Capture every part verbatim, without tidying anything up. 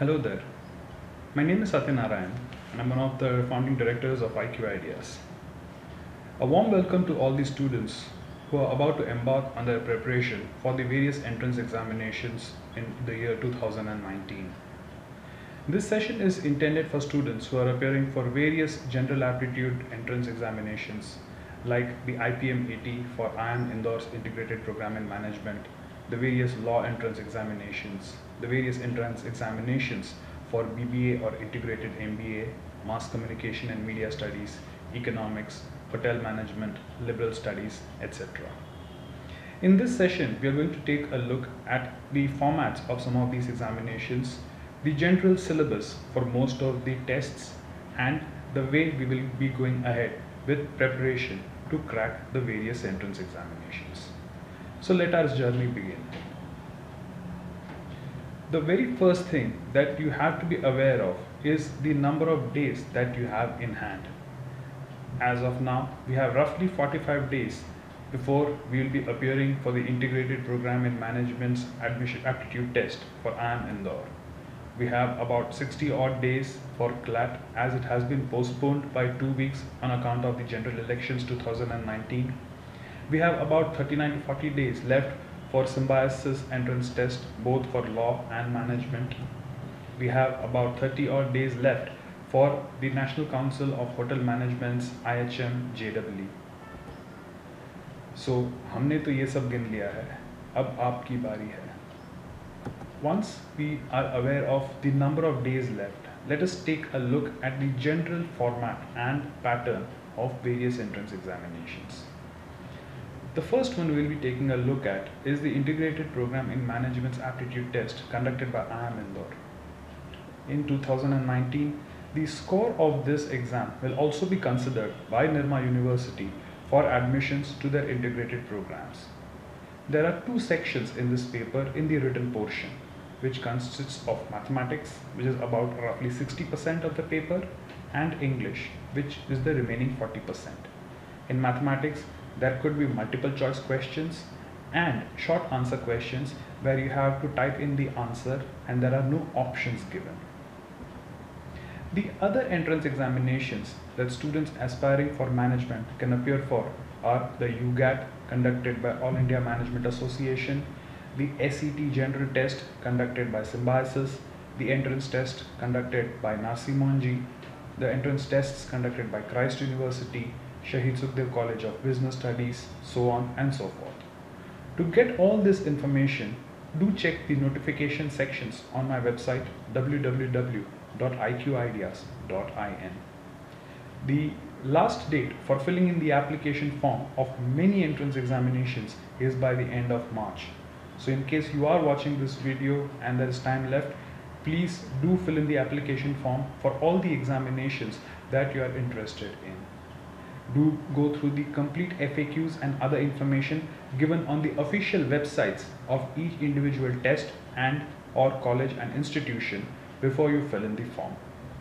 Hello there. My name is Satyanarayan and I'm one of the founding directors of iQue Ideas. A warm welcome to all the students who are about to embark on their preparation for the various entrance examinations in the year two thousand nineteen. This session is intended for students who are appearing for various general aptitude entrance examinations like the I P M eighty for I I M Indore's Integrated Program in Management, the various law entrance examinations, the various entrance examinations for B B A or Integrated M B A, Mass Communication and Media Studies, Economics, Hotel Management, Liberal Studies, et cetera. In this session, we are going to take a look at the formats of some of these examinations, the general syllabus for most of the tests, and the way we will be going ahead with preparation to crack the various entrance examinations. So let our journey begin. The very first thing that you have to be aware of is the number of days that you have in hand. As of now, we have roughly forty-five days before we will be appearing for the Integrated Program in Management's Admission Aptitude Test for I I M Indore. We have about sixty odd days for C L A T as it has been postponed by two weeks on account of the general elections two thousand nineteen. We have about thirty-nine to forty days left for Symbiosis entrance test both for law and management. We have about thirty odd days left for the National Council of Hotel Management's I H M J W E. So हमने तो ये सब गिन लिया है, अब आपकी बारी है. Once we are aware of the number of days left, let us take a look at the general format and pattern of various entrance examinations. The first one we will be taking a look at is the Integrated Program in Management's Aptitude Test conducted by I I M Indore. In two thousand nineteen, the score of this exam will also be considered by Nirma University for admissions to their integrated programs. There are two sections in this paper in the written portion, which consists of mathematics, which is about roughly sixty percent of the paper, and English, which is the remaining forty percent. In mathematics, there could be multiple choice questions and short answer questions where you have to type in the answer and there are no options given. The other entrance examinations that students aspiring for management can appear for are the U G A T conducted by All India Management Association, the S E T General Test conducted by Symbiosis, the entrance test conducted by Narsimonji, the entrance tests conducted by Christ University, Shahid Sukhdev College of Business Studies, so on and so forth. To get all this information, do check the notification sections on my website w w w dot i q ideas dot in. The last date for filling in the application form of many entrance examinations is by the end of March. So in case you are watching this video and there is time left, please do fill in the application form for all the examinations that you are interested in. Do go through the complete F A Qs and other information given on the official websites of each individual test and or college and institution before you fill in the form.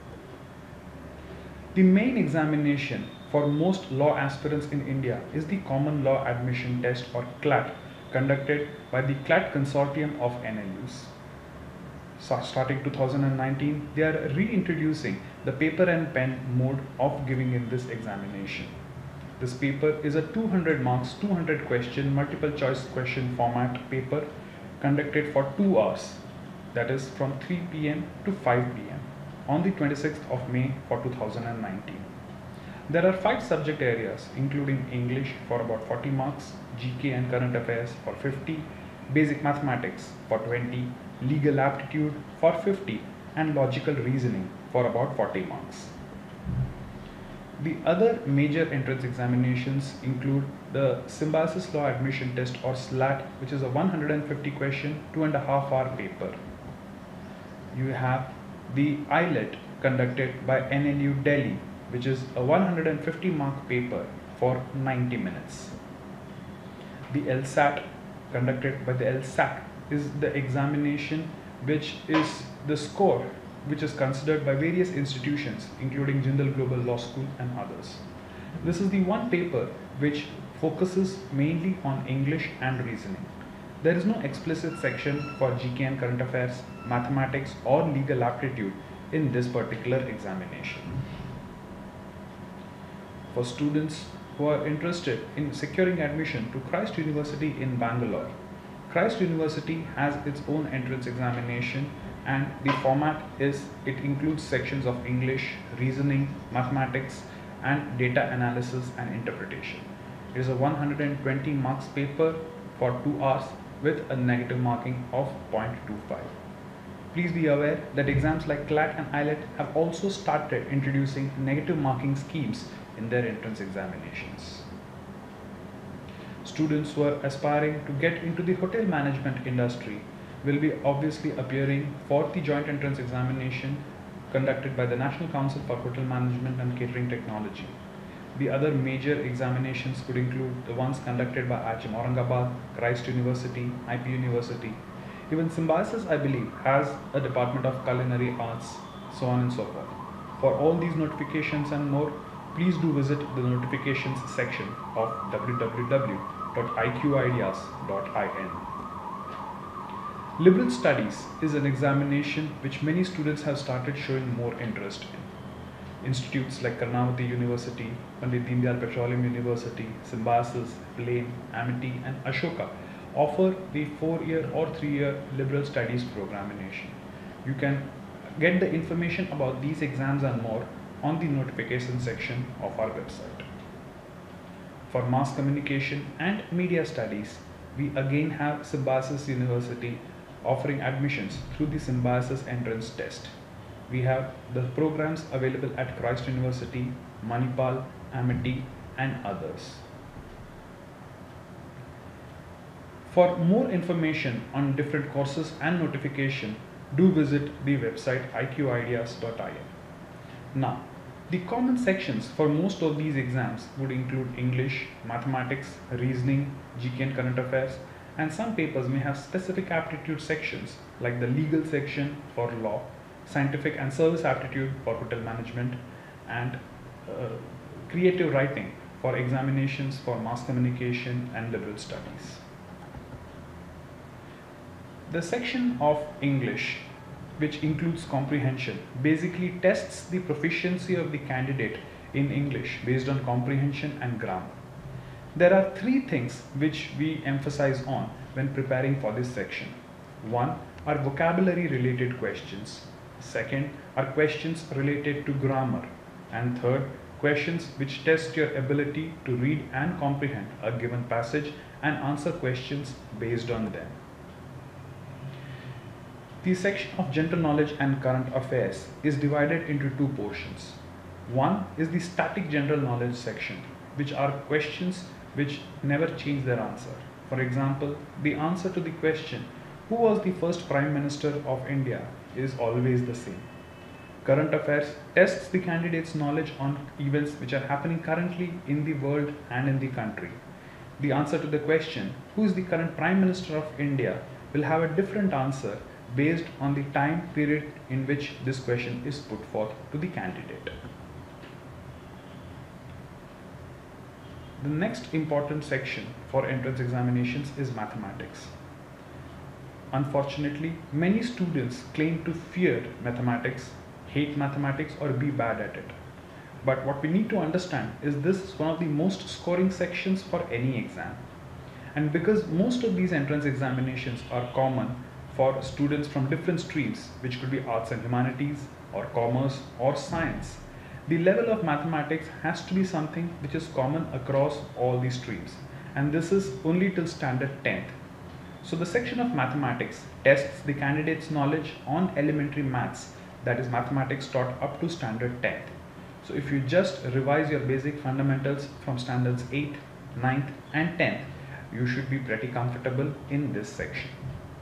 The main examination for most law aspirants in India is the Common Law Admission Test or C L A T conducted by the C L A T Consortium of N L Us. So starting two thousand nineteen, they are reintroducing the paper and pen mode of giving in this examination. This paper is a two hundred marks, two hundred question, multiple choice question format paper conducted for two hours, that is from three p m to five p m on the twenty-sixth of May for two thousand nineteen. There are five subject areas including English for about forty marks, G K and Current Affairs for fifty, Basic Mathematics for twenty, Legal Aptitude for fifty, and Logical Reasoning for about forty marks. The other major entrance examinations include the Symbiosis Law Admission Test or S L A T, which is a one hundred fifty question, two and a half hour paper. You have the I L E T conducted by N L U Delhi, which is a one hundred fifty mark paper for ninety minutes. The L S A T conducted by the L S A C is the examination which is the score which is considered by various institutions including Jindal Global Law School and others. This is the one paper which focuses mainly on English and reasoning. There is no explicit section for G K and current affairs, mathematics or legal aptitude in this particular examination. For students who are interested in securing admission to Christ University in Bangalore, Christ University has its own entrance examination, and the format is it includes sections of English, reasoning, mathematics and data analysis and interpretation. It is a one hundred twenty marks paper for two hours with a negative marking of zero point two five. Please be aware that exams like C L A T and I L E T have also started introducing negative marking schemes in their entrance examinations. Students who are aspiring to get into the hotel management industry will be obviously appearing for the joint entrance examination conducted by the National Council for Hotel Management and Catering Technology. The other major examinations could include the ones conducted by I I M Aurangabad, Christ University, I P University. Even Symbiosis, I believe, has a Department of Culinary Arts, so on and so forth. For all these notifications and more, please do visit the notifications section of w w w dot i q ideas dot in. Liberal Studies is an examination which many students have started showing more interest in. Institutes like Karnavati University, Pandit Deendayal Petroleum University, Symbiosis, Plain, Amity and Ashoka offer the four-year or three-year Liberal Studies programmation. You can get the information about these exams and more on the notification section of our website. For Mass Communication and Media Studies, we again have Symbiosis University offering admissions through the Symbiosis entrance test. We have the programs available at Christ University, Manipal, Amity and others. For more information on different courses and notification, do visit the website i q ideas dot in. Now, the common sections for most of these exams would include English, mathematics, reasoning, G K and current affairs, and some papers may have specific aptitude sections like the legal section for law, scientific and service aptitude for hotel management, and uh, creative writing for examinations for mass communication and liberal studies. The section of English, which includes comprehension, basically tests the proficiency of the candidate in English based on comprehension and grammar. There are three things which we emphasize on when preparing for this section. One are vocabulary related questions. Second are questions related to grammar. And third, questions which test your ability to read and comprehend a given passage and answer questions based on them. The section of general knowledge and current affairs is divided into two portions. One is the static general knowledge section, which are questions which never change their answer. For example, the answer to the question, who was the first Prime Minister of India, is always the same. Current affairs tests the candidate's knowledge on events which are happening currently in the world and in the country. The answer to the question, who is the current Prime Minister of India, will have a different answer based on the time period in which this question is put forth to the candidate. The next important section for entrance examinations is mathematics. Unfortunately, many students claim to fear mathematics, hate mathematics or be bad at it. But what we need to understand is this is one of the most scoring sections for any exam. And because most of these entrance examinations are common for students from different streams, which could be arts and humanities or commerce or science, the level of mathematics has to be something which is common across all these streams. And this is only till standard tenth. So the section of mathematics tests the candidate's knowledge on elementary maths, that is mathematics taught up to standard tenth. So if you just revise your basic fundamentals from standards eighth, ninth and tenth, you should be pretty comfortable in this section.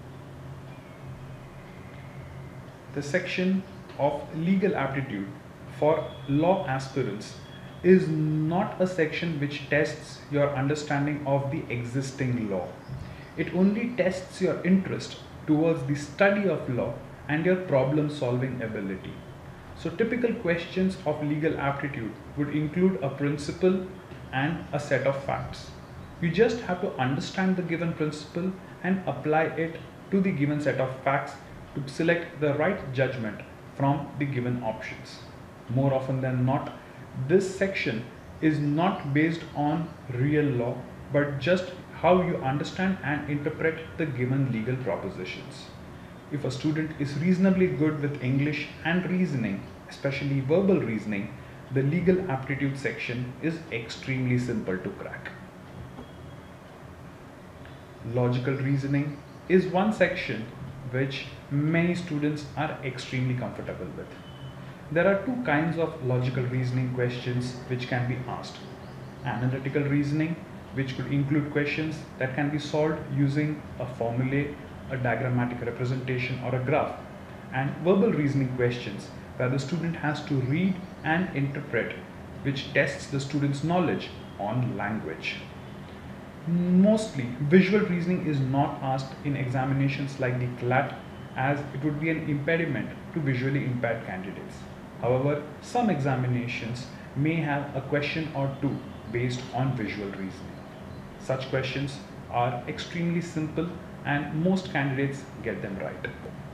The section of legal aptitude for law aspirants is not a section which tests your understanding of the existing law. It only tests your interest towards the study of law and your problem solving ability. So typical questions of legal aptitude would include a principle and a set of facts. You just have to understand the given principle and apply it to the given set of facts to select the right judgment from the given options. More often than not, this section is not based on real law, but just how you understand and interpret the given legal propositions. If a student is reasonably good with English and reasoning, especially verbal reasoning, the legal aptitude section is extremely simple to crack. Logical reasoning is one section which many students are extremely comfortable with. There are two kinds of logical reasoning questions which can be asked. Analytical reasoning, which could include questions that can be solved using a formulae, a diagrammatic representation or a graph, and verbal reasoning questions where the student has to read and interpret, which tests the student's knowledge on language. Mostly, visual reasoning is not asked in examinations like the C L A T, as it would be an impediment to visually impaired candidates. However, some examinations may have a question or two based on visual reasoning. Such questions are extremely simple and most candidates get them right.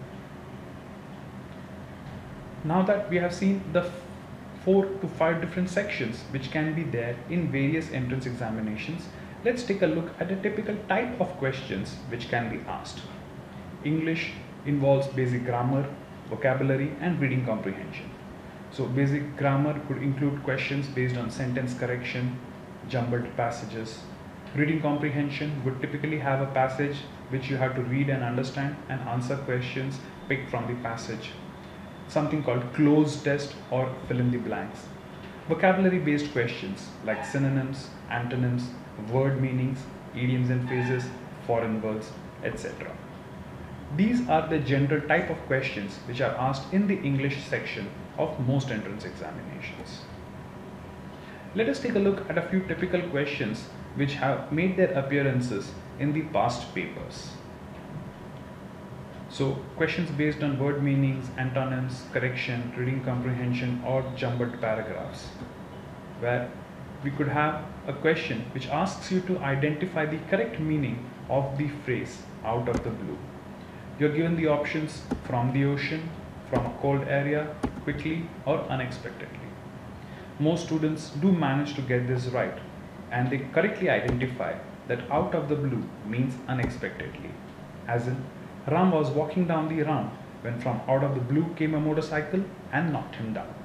Now that we have seen the four to five different sections which can be there in various entrance examinations, let's take a look at a typical type of questions which can be asked. English involves basic grammar, vocabulary, and reading comprehension. So basic grammar could include questions based on sentence correction, jumbled passages. Reading comprehension would typically have a passage which you have to read and understand and answer questions picked from the passage. Something called closed test or fill in the blanks. Vocabulary based questions like synonyms, antonyms, word meanings, idioms and phrases, foreign words, et cetera. These are the general type of questions which are asked in the English section of most entrance examinations. Let us take a look at a few typical questions which have made their appearances in the past papers. So, questions based on word meanings, antonyms, correction, reading comprehension, or jumbled paragraphs, where we could have a question which asks you to identify the correct meaning of the phrase out of the blue. You're given the options from the ocean, from a cold area, quickly, or unexpectedly. Most students do manage to get this right, and they correctly identify that out of the blue means unexpectedly, as in Ram was walking down the round when from out of the blue came a motorcycle and knocked him down.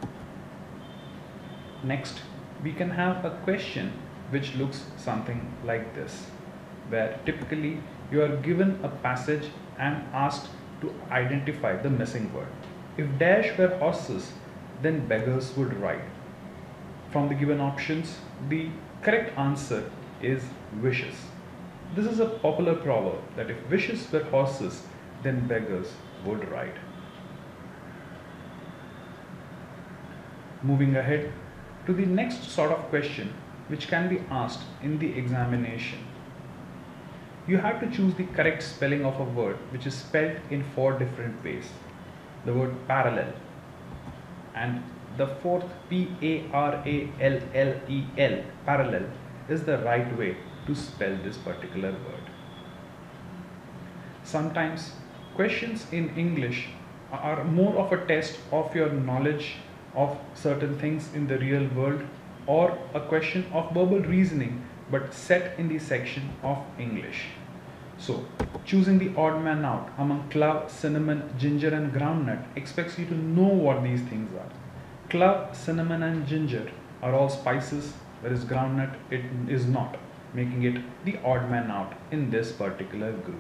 Next, we can have a question which looks something like this, where typically you are given a passage and asked to identify the missing word. If dash were horses, then beggars would ride. From the given options, the correct answer is wishes. This is a popular proverb that if wishes were horses, then beggars would ride. Moving ahead to the next sort of question which can be asked in the examination. You have to choose the correct spelling of a word which is spelled in four different ways. The word parallel, and the fourth P A R A L L E L, parallel, is the right way to spell this particular word. Sometimes questions in English are more of a test of your knowledge of certain things in the real world, or a question of verbal reasoning but set in the section of English. So, choosing the odd man out among clove, cinnamon, ginger and groundnut expects you to know what these things are. Clove, cinnamon and ginger are all spices, whereas groundnut it is not, making it the odd man out in this particular group.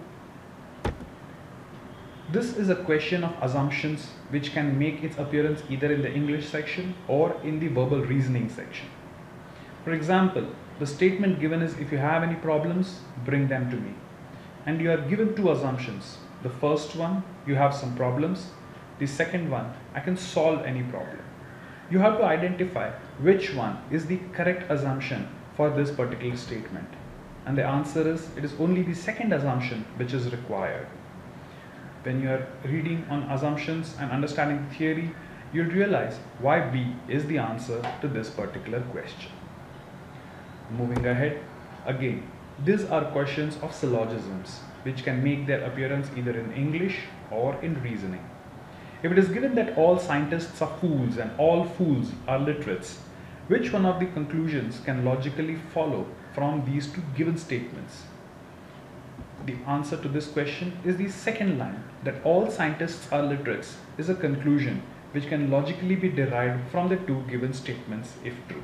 This is a question of assumptions which can make its appearance either in the English section or in the verbal reasoning section. For example, the statement given is, if you have any problems, bring them to me. And you are given two assumptions. The first one, you have some problems. The second one, I can solve any problem. You have to identify which one is the correct assumption for this particular statement. And the answer is, it is only the second assumption which is required. When you are reading on assumptions and understanding the theory, you'll realize why B is the answer to this particular question. Moving ahead, Again, these are questions of syllogisms, which can make their appearance either in English or in reasoning. If it is given that all scientists are fools and all fools are literates, which one of the conclusions can logically follow from these two given statements? The answer to this question is the second line, that all scientists are literates, is a conclusion which can logically be derived from the two given statements if true.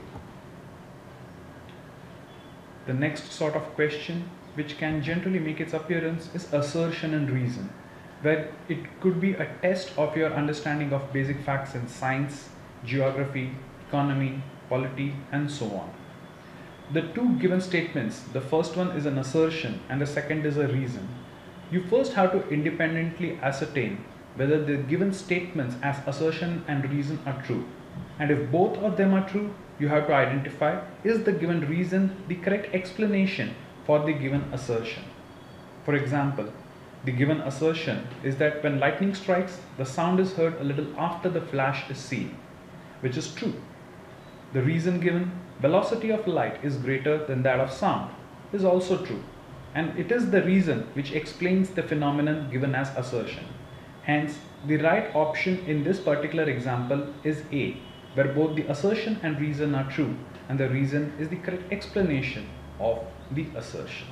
The next sort of question which can generally make its appearance is assertion and reason, where it could be a test of your understanding of basic facts in science, geography, economy, polity, and so on. The two given statements, the first one is an assertion and the second is a reason. You first have to independently ascertain whether the given statements as assertion and reason are true. And if both of them are true, you have to identify, is the given reason the correct explanation for the given assertion. For example, the given assertion is that when lightning strikes, the sound is heard a little after the flash is seen, which is true. The reason given, velocity of light is greater than that of sound, is also true. And it is the reason which explains the phenomenon given as assertion. Hence, the right option in this particular example is A, where both the assertion and reason are true, and the reason is the correct explanation of the assertion.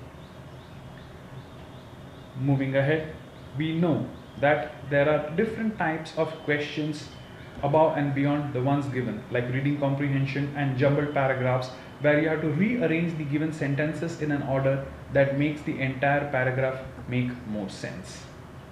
Moving ahead, we know that there are different types of questions above and beyond the ones given, like reading comprehension and jumbled paragraphs, where you have to rearrange the given sentences in an order that makes the entire paragraph make more sense.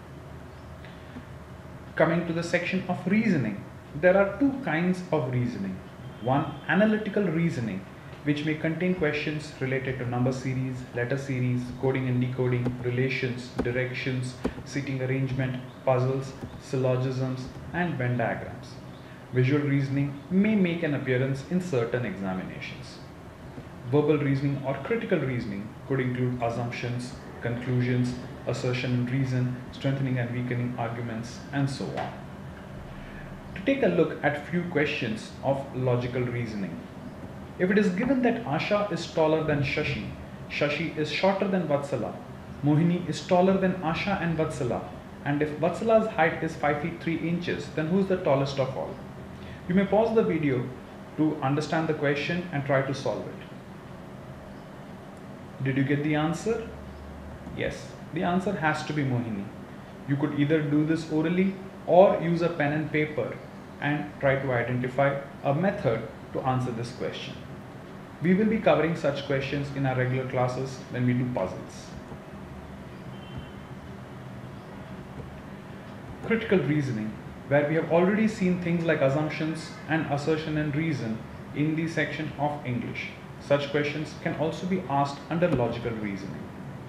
Coming to the section of reasoning, there are two kinds of reasoning. One, analytical reasoning, which may contain questions related to number series, letter series, coding and decoding, relations, directions, seating arrangement, puzzles, syllogisms, and Venn diagrams. Visual reasoning may make an appearance in certain examinations. Verbal reasoning or critical reasoning could include assumptions, conclusions, assertion and reason, strengthening and weakening arguments, and so on. To take a look at few questions of logical reasoning. If it is given that Asha is taller than Shashi, Shashi is shorter than Vatsala, Mohini is taller than Asha and Vatsala, and if Vatsala's height is five feet three inches, then who is the tallest of all? You may pause the video to understand the question and try to solve it. Did you get the answer? Yes, the answer has to be Mohini. You could either do this orally or use a pen and paper and try to identify a method to answer this question. We will be covering such questions in our regular classes when we do puzzles. Critical reasoning, where we have already seen things like assumptions and assertion and reason in the section of English. Such questions can also be asked under logical reasoning.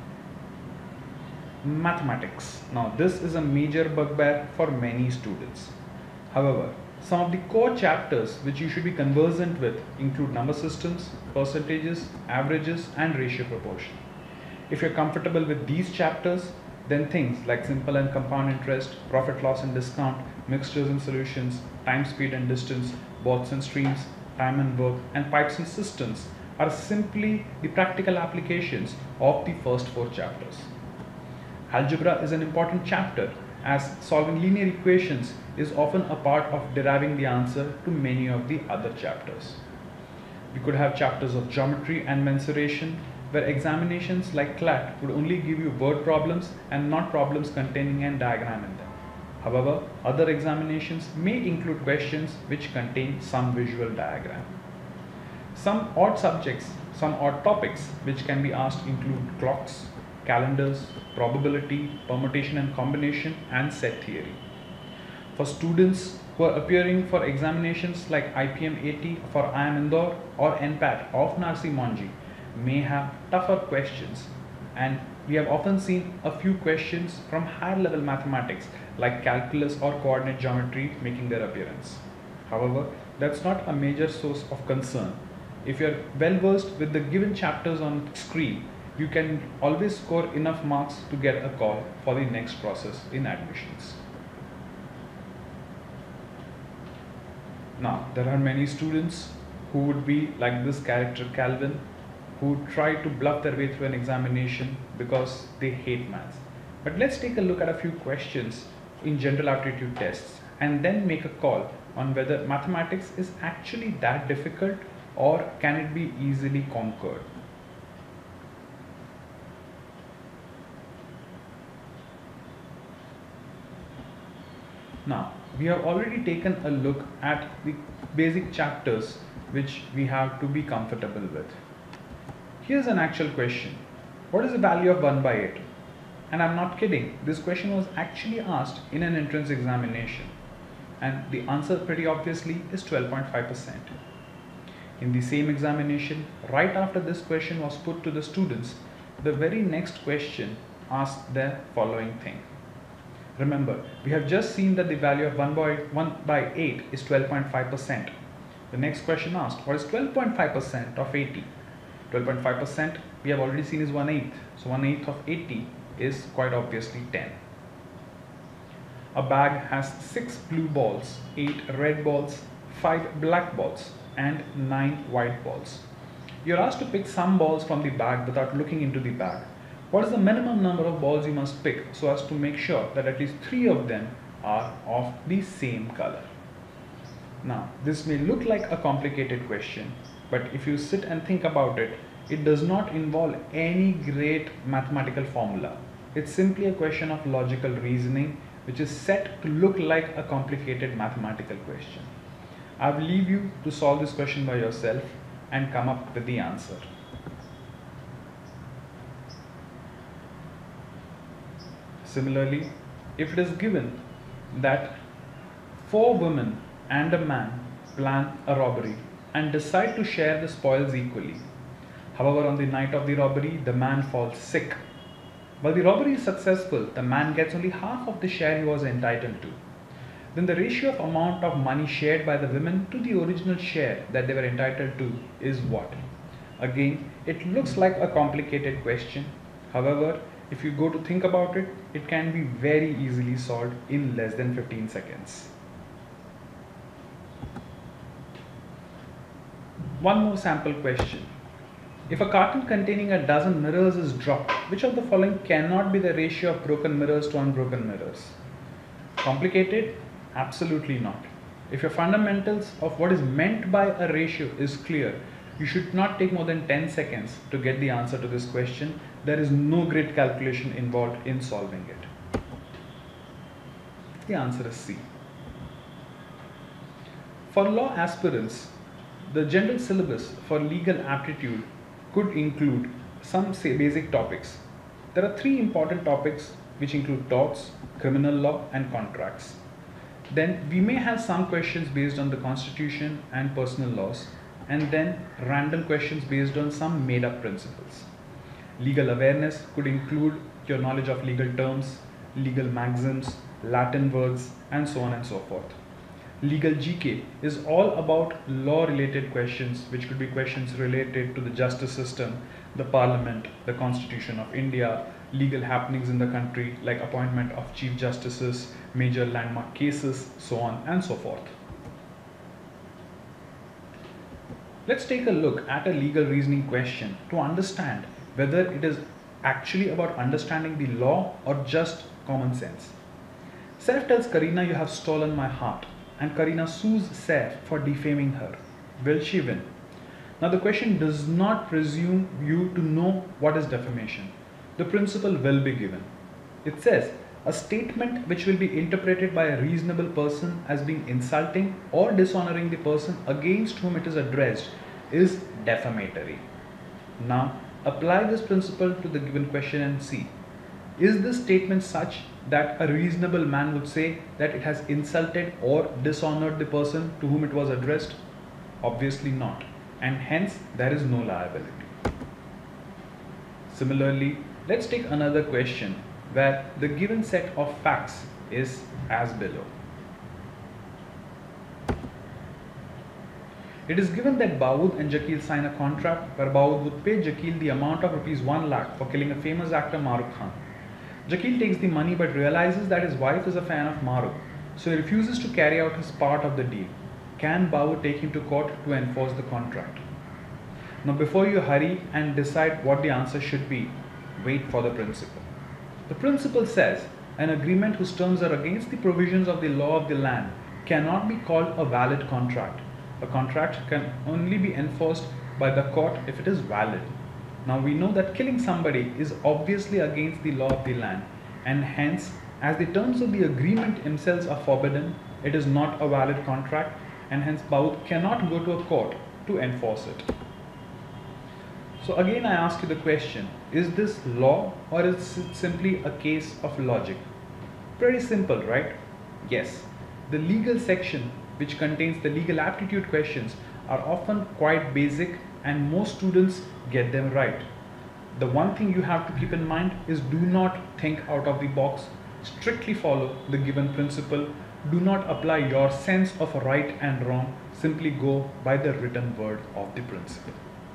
Mathematics. Now, this is a major bugbear for many students. However, some of the core chapters which you should be conversant with include number systems, percentages, averages, and ratio proportion. If you're comfortable with these chapters, then things like simple and compound interest, profit, loss and discount, mixtures and solutions, time, speed and distance, bots and streams, time and work, and pipes and systems are simply the practical applications of the first four chapters. Algebra is an important chapter, as solving linear equations is often a part of deriving the answer to many of the other chapters. We could have chapters of geometry and mensuration, where examinations like C L A T would only give you word problems and not problems containing a diagram in them. However, other examinations may include questions which contain some visual diagram. Some odd subjects, some odd topics which can be asked include clocks, calendars, probability, permutation and combination, and set theory. For students who are appearing for examinations like I P M eighty for I I M Indore or N PAT of Narsi Monji may have tougher questions, and we have often seen a few questions from higher level mathematics like calculus or coordinate geometry making their appearance. However, that's not a major source of concern. If you're well versed with the given chapters on screen, you can always score enough marks to get a call for the next process in admissions. Now, there are many students who would be like this character Calvin, who try to bluff their way through an examination because they hate maths. But let's take a look at a few questions in general aptitude tests and then make a call on whether mathematics is actually that difficult or can it be easily conquered. Now, we have already taken a look at the basic chapters which we have to be comfortable with. Here's an actual question. What is the value of one by eight? And I'm not kidding, this question was actually asked in an entrance examination. And the answer pretty obviously is twelve point five percent. In the same examination, right after this question was put to the students, the very next question asked the following thing. Remember, we have just seen that the value of one by, one by eight is twelve point five percent. The next question asked, what is twelve point five percent of eighty? twelve point five percent we have already seen is one eighth. So one eighth of eighty is quite obviously ten. A bag has six blue balls, eight red balls, five black balls, and nine white balls. You're asked to pick some balls from the bag without looking into the bag. What is the minimum number of balls you must pick so as to make sure that at least three of them are of the same color? Now, this may look like a complicated question, but if you sit and think about it, it does not involve any great mathematical formula. It's simply a question of logical reasoning, which is set to look like a complicated mathematical question. I will leave you to solve this question by yourself and come up with the answer. Similarly, if it is given that four women and a man plan a robbery and decide to share the spoils equally. However, on the night of the robbery, the man falls sick. While the robbery is successful, the man gets only half of the share he was entitled to. Then the ratio of amount of money shared by the women to the original share that they were entitled to is what? Again, it looks like a complicated question. However, if you go to think about it, it can be very easily solved in less than fifteen seconds. One more sample question. If a carton containing a dozen mirrors is dropped, which of the following cannot be the ratio of broken mirrors to unbroken mirrors? Complicated? Absolutely not. If your fundamentals of what is meant by a ratio is clear, you should not take more than ten seconds to get the answer to this question. There is no great calculation involved in solving it. The answer is C. For law aspirants, the general syllabus for legal aptitude could include some say basic topics. There are three important topics which include torts, criminal law, and contracts. Then we may have some questions based on the constitution and personal laws, and then random questions based on some made up principles. Legal awareness could include your knowledge of legal terms, legal maxims, Latin words, and so on and so forth. Legal G K is all about law related questions, which could be questions related to the justice system, the parliament, the constitution of India, legal happenings in the country like appointment of chief justices, major landmark cases, so on and so forth. Let's take a look at a legal reasoning question to understand whether it is actually about understanding the law or just common sense. Saif tells Karina, "You have stolen my heart," and Karina sues Saif for defaming her. Will she win? Now the question does not presume you to know what is defamation. The principle will be given. It says, a statement which will be interpreted by a reasonable person as being insulting or dishonoring the person against whom it is addressed is defamatory. Now apply this principle to the given question and see, is this statement such that a reasonable man would say that it has insulted or dishonored the person to whom it was addressed? Obviously not, and hence there is no liability. Similarly, let's take another question where the given set of facts is as below. It is given that Bawood and Jakil sign a contract where Bawood would pay Jakil the amount of rupees one lakh for killing a famous actor Maruk Khan. Jakil takes the money but realizes that his wife is a fan of Maruk, so he refuses to carry out his part of the deal. Can Bawood take him to court to enforce the contract? Now before you hurry and decide what the answer should be, wait for the principle. The principle says an agreement whose terms are against the provisions of the law of the land cannot be called a valid contract. A contract can only be enforced by the court if it is valid. Now we know that killing somebody is obviously against the law of the land, and hence, as the terms of the agreement themselves are forbidden, it is not a valid contract, and hence both cannot go to a court to enforce it. So again I ask you the question, is this law or is it simply a case of logic? Pretty simple, right? Yes. The legal section which contains the legal aptitude questions are often quite basic and most students get them right. The one thing you have to keep in mind is do not think out of the box, strictly follow the given principle, do not apply your sense of right and wrong, simply go by the written word of the principle.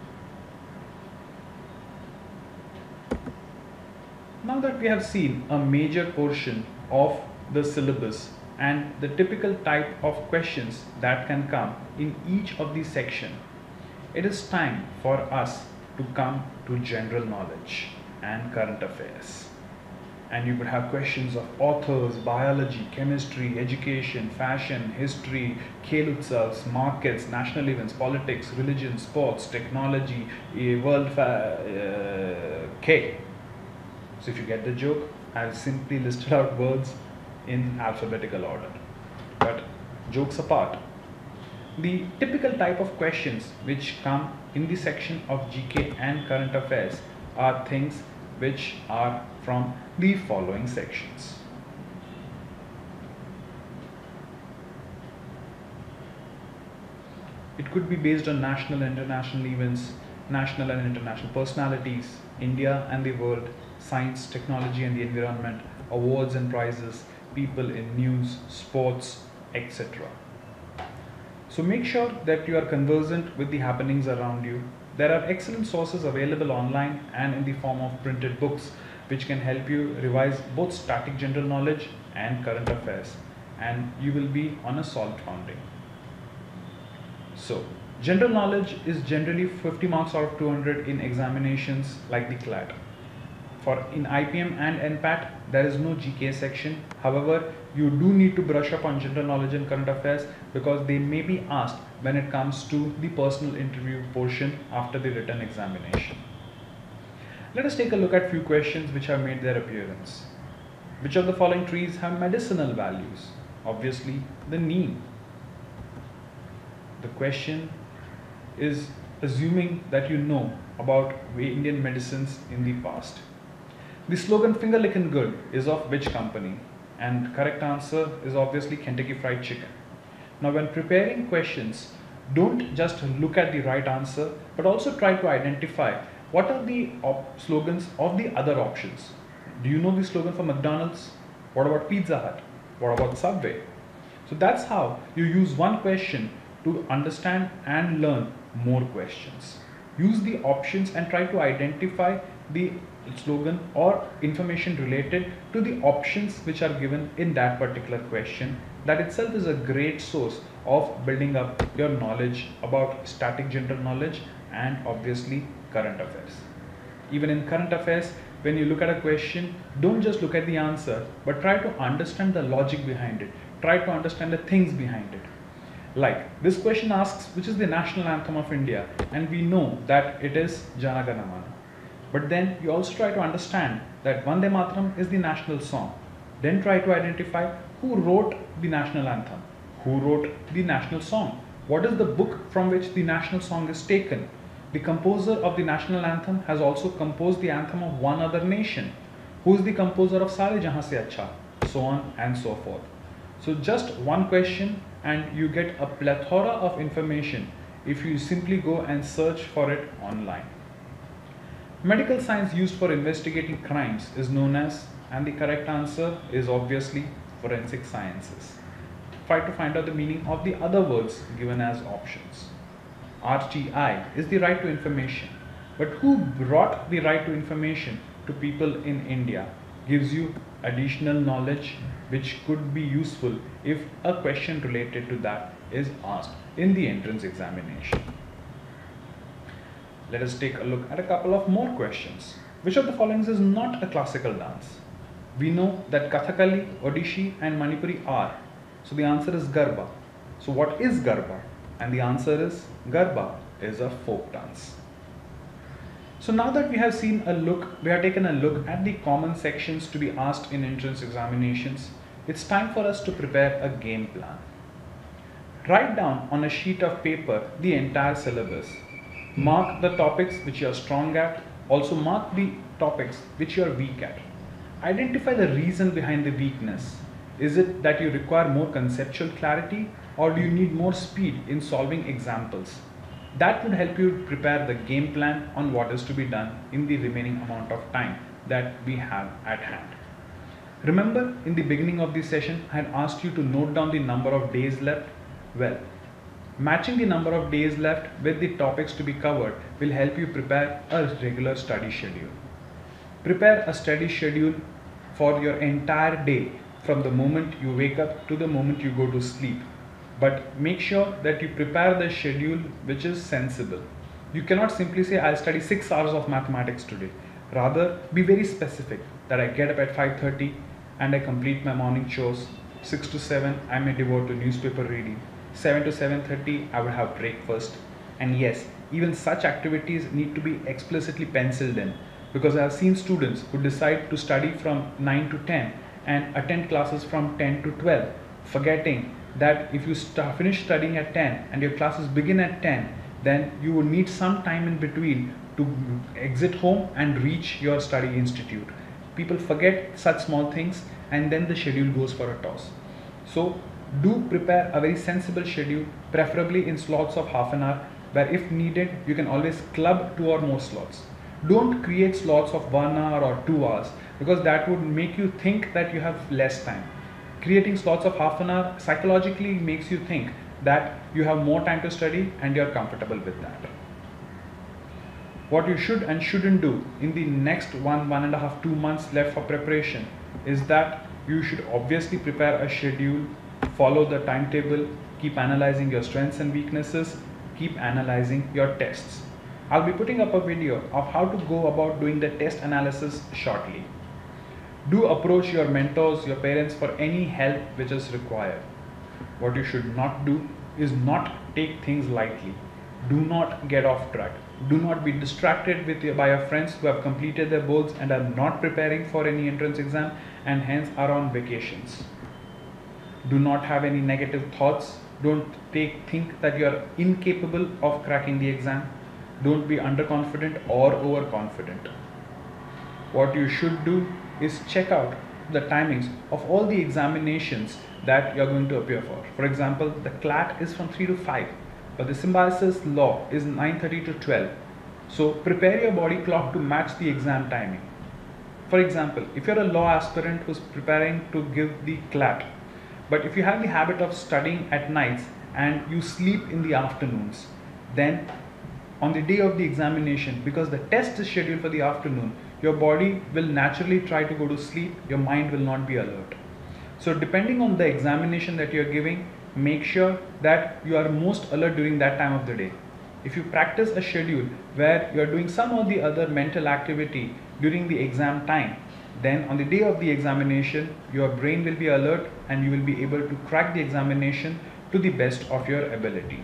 Now that we have seen a major portion of the syllabus and the typical type of questions that can come in each of these sections, it is time for us to come to general knowledge and current affairs. And you would have questions of authors, biology, chemistry, education, fashion, history, Khel Utsavs, markets, national events, politics, religion, sports, technology, eh, world fa- uh, K. So if you get the joke, I've simply listed out words in alphabetical order. But jokes apart, the typical type of questions which come in the section of G K and current affairs are things which are from the following sections. It could be based on national and international events, national and international personalities, India and the world, science, technology and the environment, awards and prizes, people in news, sports, et cetera. So make sure that you are conversant with the happenings around you. There are excellent sources available online and in the form of printed books which can help you revise both static general knowledge and current affairs, and you will be on a solid footing. So general knowledge is generally fifty marks out of two hundred in examinations like the C L A T. For in I P M and N P A T, there is no G K section. However, you do need to brush up on general knowledge and current affairs because they may be asked when it comes to the personal interview portion after the written examination. Let us take a look at few questions which have made their appearance. Which of the following trees have medicinal values? Obviously, the neem. The question is assuming that you know about Indian medicines in the past. The slogan "Finger Lickin' Good" is of which company? And correct answer is obviously Kentucky Fried Chicken. Now when preparing questions, don't just look at the right answer, but also try to identify what are the op slogans of the other options. Do you know the slogan for McDonald's? What about Pizza Hut? What about Subway? So that's how you use one question to understand and learn more questions. Use the options and try to identify the slogan or information related to the options which are given in that particular question. That itself is a great source of building up your knowledge about static general knowledge and obviously current affairs. Even in current affairs, when you look at a question, don't just look at the answer, but try to understand the logic behind it. Try to understand the things behind it. Like this question asks, which is the national anthem of India? And we know that it is Jana Gana Mana. But then you also try to understand that Vande Mataram is the national song. Then try to identify who wrote the national anthem, who wrote the national song, what is the book from which the national song is taken. The composer of the national anthem has also composed the anthem of one other nation. Who is the composer of Sare Jahan Se Acha? So on and so forth. So just one question and you get a plethora of information if you simply go and search for it online. Medical science used for investigating crimes is known as, and the correct answer is obviously forensic sciences. Try to find out the meaning of the other words given as options. R T I is the right to information, but who brought the right to information to people in India gives you additional knowledge which could be useful if a question related to that is asked in the entrance examination. Let us take a look at a couple of more questions. Which of the following is not a classical dance? We know that Kathakali, Odissi and Manipuri are. So the answer is Garba. So what is Garba? And the answer is Garba is a folk dance. So now that we have seen a look, we have taken a look at the common sections to be asked in entrance examinations, it's time for us to prepare a game plan. Write down on a sheet of paper the entire syllabus. Mark the topics which you are strong at. Also mark the topics which you are weak at. Identify the reason behind the weakness. Is it that you require more conceptual clarity, or do you need more speed in solving examples? That would help you prepare the game plan on what is to be done in the remaining amount of time that we have at hand. Remember, in the beginning of this session, I had asked you to note down the number of days left. Well, matching the number of days left with the topics to be covered will help you prepare a regular study schedule. Prepare a study schedule for your entire day from the moment you wake up to the moment you go to sleep. But make sure that you prepare the schedule which is sensible. You cannot simply say, I'll study six hours of mathematics today. Rather, be very specific that I get up at five thirty and I complete my morning chores. six to seven, I may devote to newspaper reading. seven to seven thirty, I will have breakfast. And yes, even such activities need to be explicitly penciled in, because I have seen students who decide to study from nine to ten and attend classes from ten to twelve, forgetting that if you start, finish studying at ten and your classes begin at ten, then you will need some time in between to exit home and reach your study institute. People forget such small things and then the schedule goes for a toss. So do prepare a very sensible schedule, preferably in slots of half an hour, where if needed you can always club two or more slots. Don't create slots of one hour or two hours, because that would make you think that you have less time. Creating slots of half an hour psychologically makes you think that you have more time to study and you're comfortable with that. What you should and shouldn't do in the next one, one and a half, two months left for preparation is that you should obviously prepare a schedule, follow the timetable, keep analyzing your strengths and weaknesses, keep analyzing your tests. I'll be putting up a video of how to go about doing the test analysis shortly. Do approach your mentors, your parents for any help which is required. What you should not do is not take things lightly. Do not get off track. Do not be distracted with your, by your friends who have completed their boards and are not preparing for any entrance exam and hence are on vacations. Do not have any negative thoughts. Don't take, think that you are incapable of cracking the exam. Don't be underconfident or overconfident. What you should do is check out the timings of all the examinations that you are going to appear for. For example, the C L A T is from three to five, but the symbiosis law is nine thirty to twelve. So prepare your body clock to match the exam timing. For example, if you're a law aspirant who's preparing to give the C L A T, but if you have the habit of studying at nights and you sleep in the afternoons, then on the day of the examination, because the test is scheduled for the afternoon, your body will naturally try to go to sleep, your mind will not be alert. So depending on the examination that you are giving, make sure that you are most alert during that time of the day. If you practice a schedule where you are doing some or the other mental activity during the exam time, then on the day of the examination, your brain will be alert and you will be able to crack the examination to the best of your ability.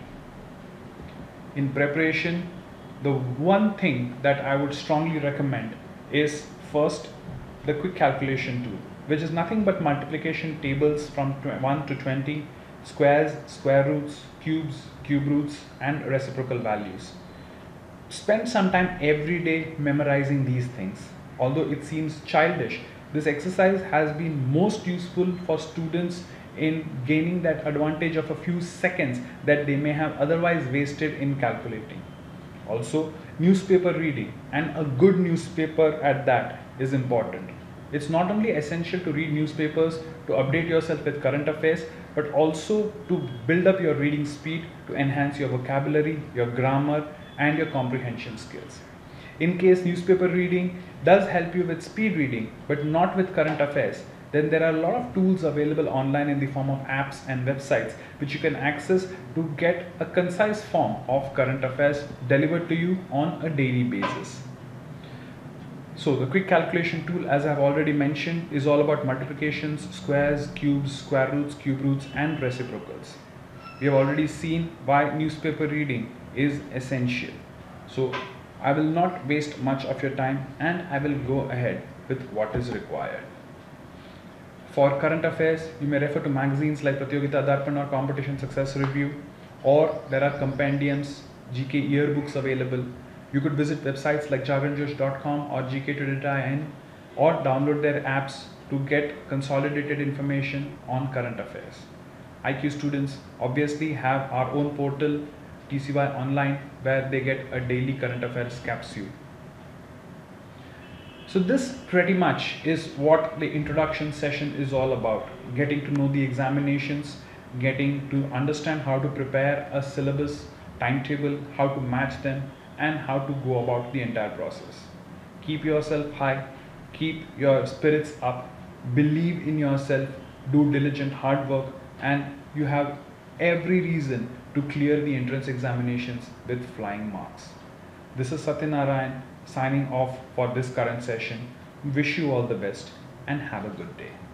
In preparation, the one thing that I would strongly recommend is first the quick calculation tool, which is nothing but multiplication tables from one to twenty, squares, square roots, cubes, cube roots and reciprocal values. Spend some time every day memorizing these things. Although it seems childish, this exercise has been most useful for students in gaining that advantage of a few seconds that they may have otherwise wasted in calculating. Also, newspaper reading, and a good newspaper at that, is important. It's not only essential to read newspapers to update yourself with current affairs, but also to build up your reading speed, to enhance your vocabulary, your grammar and your comprehension skills. In case newspaper reading does help you with speed reading but not with current affairs, then there are a lot of tools available online in the form of apps and websites which you can access to get a concise form of current affairs delivered to you on a daily basis. So the quick calculation tool, as I've already mentioned, is all about multiplications, squares, cubes, square roots, cube roots, and reciprocals. We have already seen why newspaper reading is essential. So I will not waste much of your time and I will go ahead with what is required. For current affairs, you may refer to magazines like Pratyogita Darpan or Competition Success Review, or there are compendiums, G K yearbooks available. You could visit websites like jaganjosh dot com or G K today dot in or download their apps to get consolidated information on current affairs. iQue students obviously have our own portal, T C Y Online, where they get a daily current affairs capsule. So this pretty much is what the introduction session is all about. Getting to know the examinations, getting to understand how to prepare a syllabus, timetable, how to match them, and how to go about the entire process. Keep yourself high, keep your spirits up, believe in yourself, do diligent hard work, and you have every reason to clear the entrance examinations with flying marks. This is Satyanarayan signing off for this current session. Wish you all the best and have a good day.